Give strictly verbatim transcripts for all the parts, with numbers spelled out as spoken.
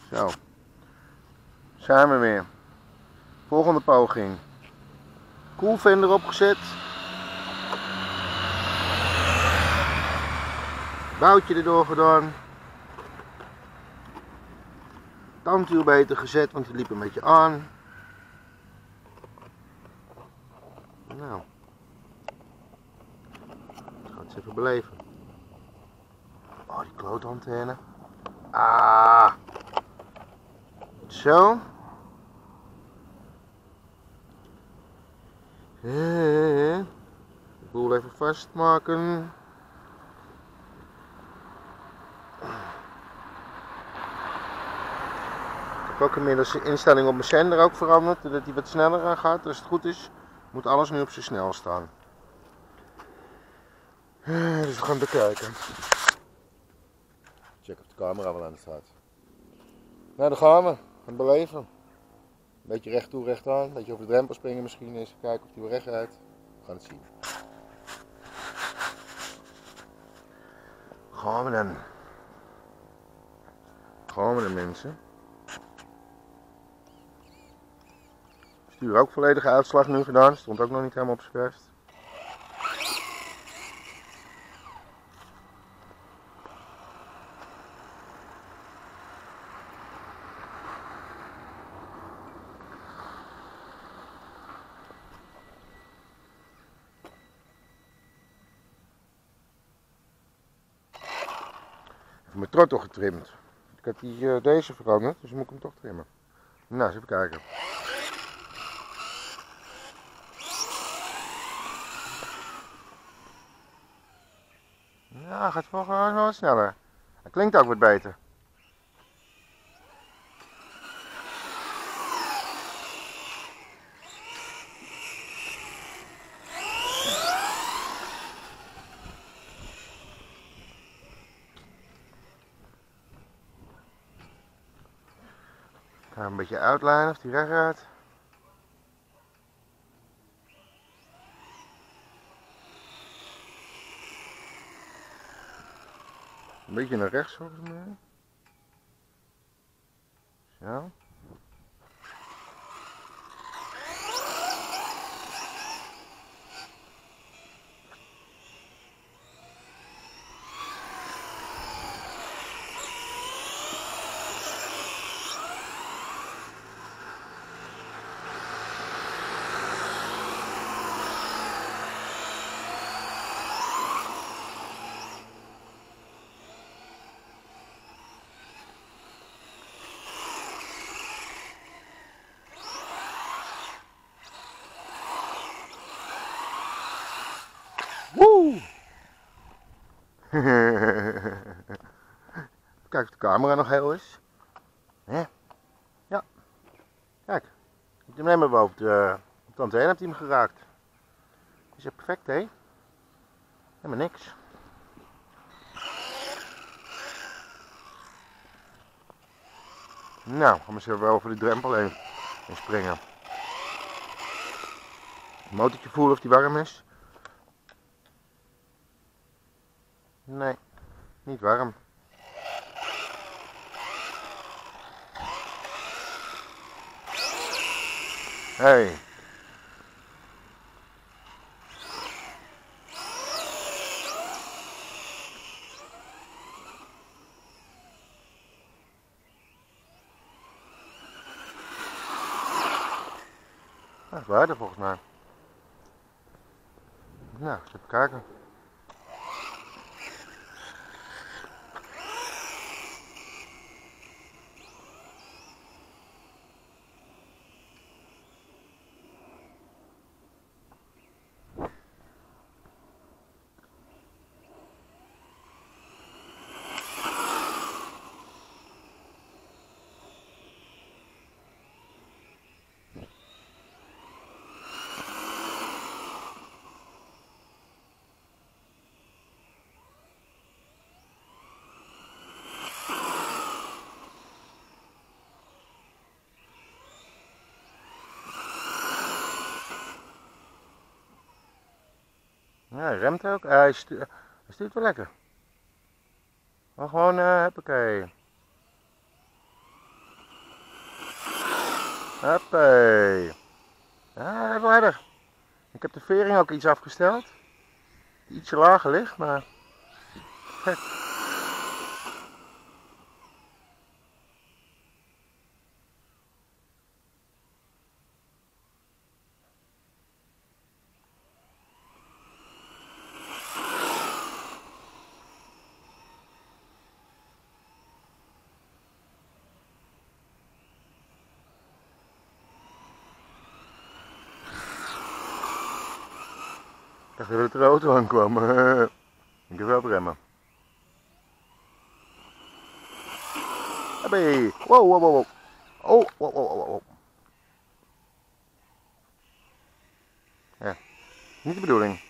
Zo. Zijn we weer. Volgende poging. Koelvin erop gezet. Boutje erdoor gedaan. Tandwiel beter gezet, want die liep een beetje aan. Nou. Ik ga het eens even beleven. Oh, die klootantenne. Ah. Zo. De boel even vastmaken. Ik heb ook inmiddels de instelling op mijn zender ook veranderd, zodat hij wat sneller aan gaat. Als het goed is, moet alles nu op zijn snel staan. Dus we gaan bekijken. Check of de camera wel aan staat. Nou, daar gaan we. Gaan beleven. Een beetje recht toe, recht aan. Een beetje over de drempel springen misschien. Eens kijken of hij weer recht rijdt. We gaan het zien. Gaan we dan. Gaan we dan, mensen. Stuur ook volledige uitslag nu gedaan. Stond ook nog niet helemaal op zijn best. Even mijn trottel getrimd. Ik heb die, uh, deze veranderd, dus moet ik hem toch trimmen. Nou, eens even kijken. Ja, hij gaat wel gewoon wat sneller. Hij klinkt ook wat beter. Ik ga hem een beetje uitlijnen of hij recht gaat. Een beetje naar rechts volgens mij. Zo. Woe! Kijk of de camera nog heel is. Hè? Ja. Kijk. Ik heb hem helemaal boven de, op de antenne heb hij hem geraakt. Is ja perfect, hè? Helemaal niks. Nou, gaan we eens even over de drempel heen springen. Het motortje voelen of die warm is. Nee, niet warm. Hey. Dat is waarde volgens mij. Nou, eens even kijken. Ja, hij remt ook. Uh, hij, stu hij stuurt wel lekker. Maar gewoon, uh, hoppakee. Hoppé. Ja, even harder. Ik heb de vering ook iets afgesteld. Die ietsje lager ligt, maar... Kijk. Ik dacht dat er een auto aankwam. Ik heb wel remmen. Hoppé. Wow, wow, wow, wow. Oh, wow, wow, wow, wow. Ja, niet de bedoeling.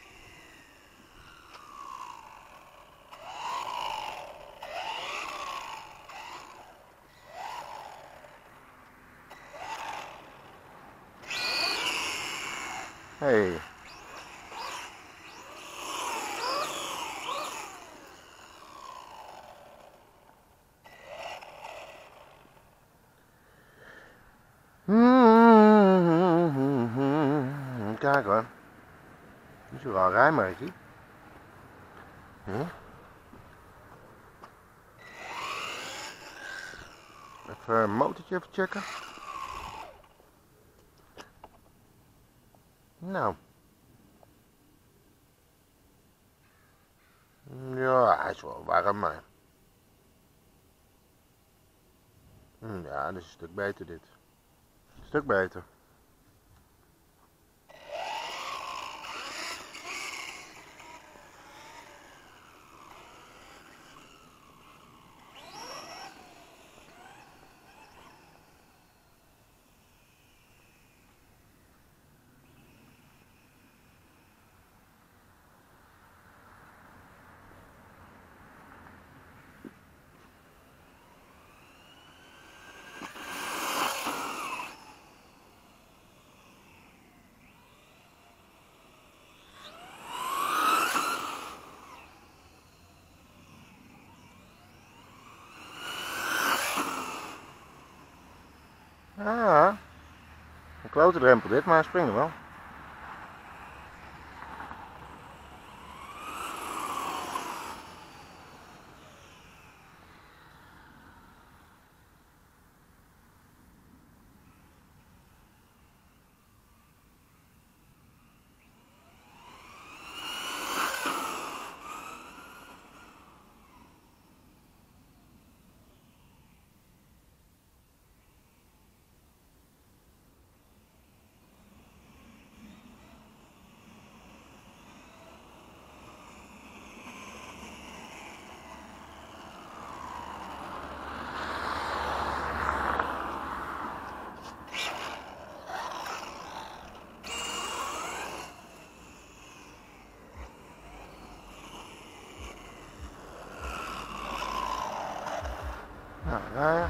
Hey. Kijk hoor. Dat is wel een rijmerkje. Hm? Even een motortje even checken. Nou. Ja, hij is wel warm, maar... Ja, dat is een stuk beter dit. Een stuk beter. Ah, een klote drempel dit, maar hij springt er wel. Nou, rijden.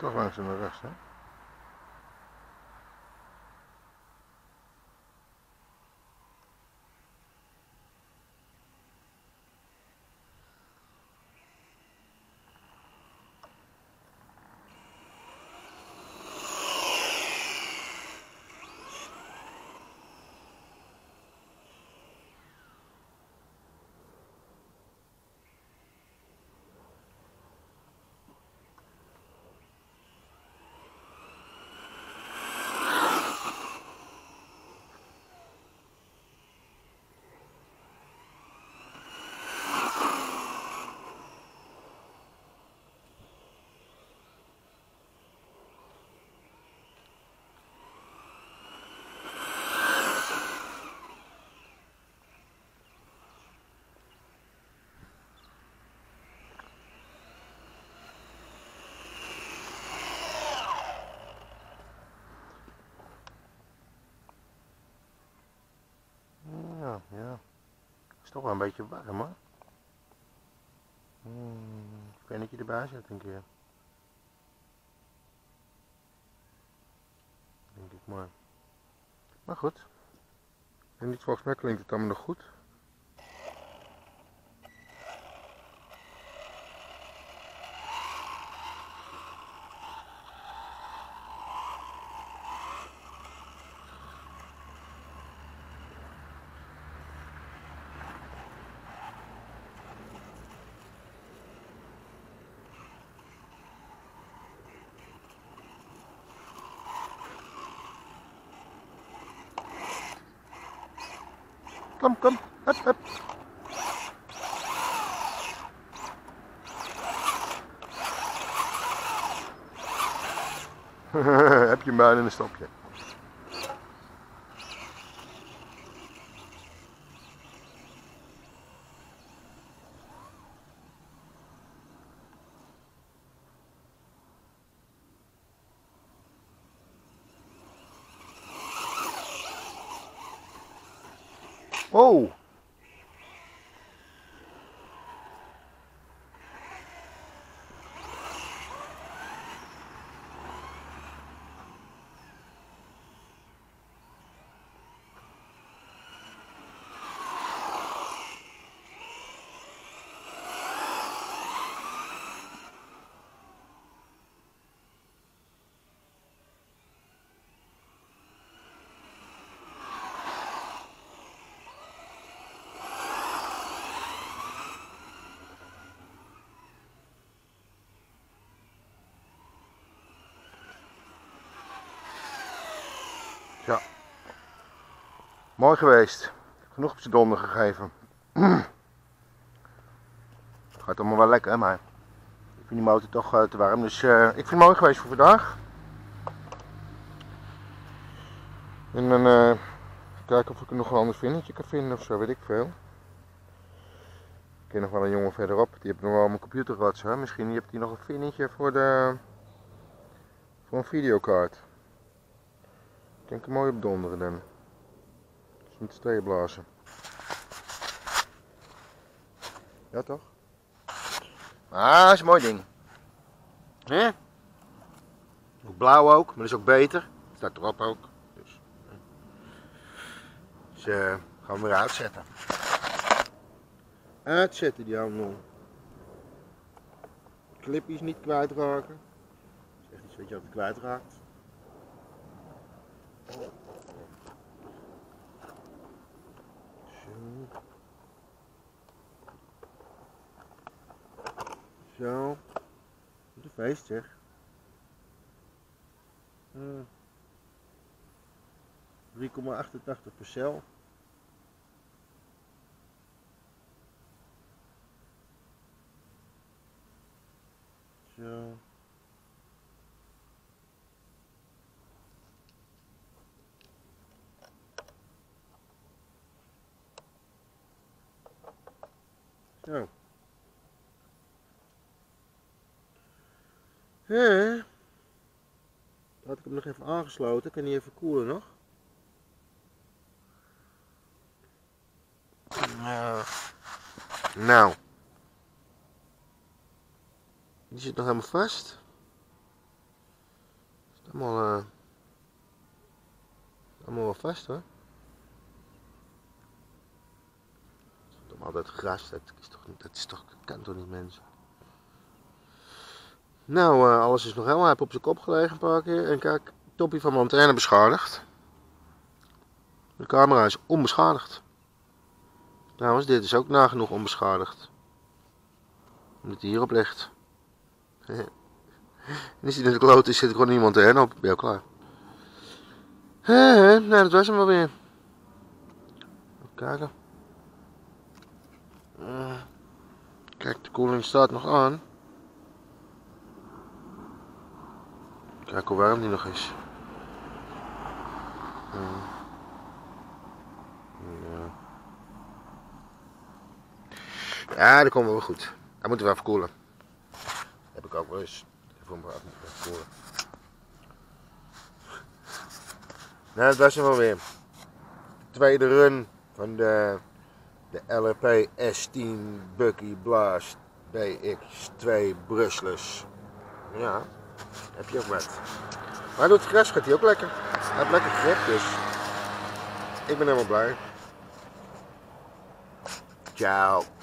Toch langs naar rechts, hè? Ja, ja. Is toch wel een beetje warm, hoor. Hmm, pennetje erbij zetten een keer. Denk ik maar. Maar goed. En niet, volgens mij klinkt het allemaal nog goed. Kom, kom, hup, hup. Heb je hem bijna in een stapje. Oh! Ja, mooi geweest. Genoeg op zijn donder gegeven. Gaat allemaal wel lekker, maar ik vind die motor toch uh, te warm. Dus uh, ik vind het mooi geweest voor vandaag. En dan uh, kijken of ik er nog een ander vinnetje kan vinden of zo, weet ik veel. Ik ken nog wel een jongen verderop, die heeft nog wel mijn computer gehad zo. Misschien heeft hij nog een vinnetje voor de voor een videokaart. Ik denk er mooi op donderen dan. Dus met z'n tweeën blazen. Ja toch? Ah, dat is een mooi ding. Hè? Ook blauw ook, maar dat is ook beter. Staat erop ook. Dus, dus uh, gaan we weer uitzetten. Uitzetten die handel. Clipjes niet kwijtraken. Dat is echt iets wat je altijd kwijtraakt. Zo. Zo. Wat een feest zeg. Uh, drie komma achtentachtig per cel. Zo. Zo. Hé. Had ik hem nog even aangesloten, kan hij even koelen nog? Uh. Nou. Die zit nog helemaal vast. Allemaal, uh, allemaal wel vast hoor. Altijd gras, dat is toch, dat is toch, dat kan toch niet, mensen. Nou, uh, alles is nog helemaal, hij heeft op zijn kop gelegen een paar keer. En kijk, het topje van mijn antenne beschadigd. De camera is onbeschadigd. Trouwens, dit is ook nagenoeg onbeschadigd. Omdat hij hierop ligt. En als hij in de kloot is, zit er gewoon niemand antenne op. Ben je klaar. He, nou, dat was hem wel weer. Even kijken. Kijk, de koeling staat nog aan. Kijk hoe warm die nog is. Ja, ja, dat komt wel goed. Hij moet wel even koelen. Dat heb ik ook wel eens. Even hem even koelen. Nou, dat was hem wel weer. Tweede run van de, de L R P S tien Bucky Blast B X twee Brushless. Ja, heb je ook wat. Maar door het gras gaat hij ook lekker. Hij heeft lekker grip, dus ik ben helemaal blij. Ciao.